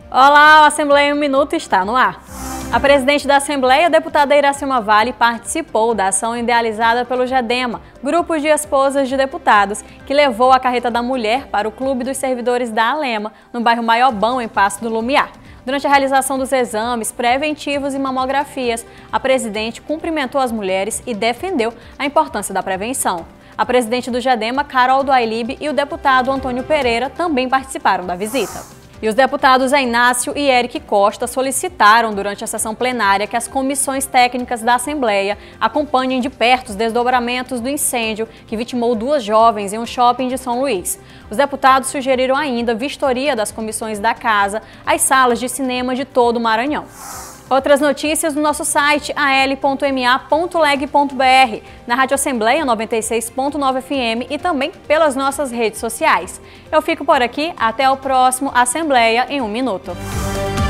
Olá, a Assembleia em 1 Minuto está no ar. A presidente da Assembleia, deputada Iracema Vale, participou da ação idealizada pelo GEDEMA, Grupo de Esposas de Deputados, que levou a carreta da mulher para o Clube dos Servidores da Alema, no bairro Maiobão, em Paço do Lumiar. Durante a realização dos exames preventivos e mamografias, a presidente cumprimentou as mulheres e defendeu a importância da prevenção. A presidente do GEDEMA, Carol do Ailib, e o deputado Antônio Pereira também participaram da visita. E os deputados Inácio e Eric Costa solicitaram durante a sessão plenária que as comissões técnicas da Assembleia acompanhem de perto os desdobramentos do incêndio que vitimou 2 jovens em um shopping de São Luís. Os deputados sugeriram ainda vistoria das comissões da Casa às salas de cinema de todo o Maranhão. Outras notícias no nosso site al.ma.leg.br, na Rádio Assembleia 96.9 FM e também pelas nossas redes sociais. Eu fico por aqui, até o próximo Assembleia em 1 Minuto.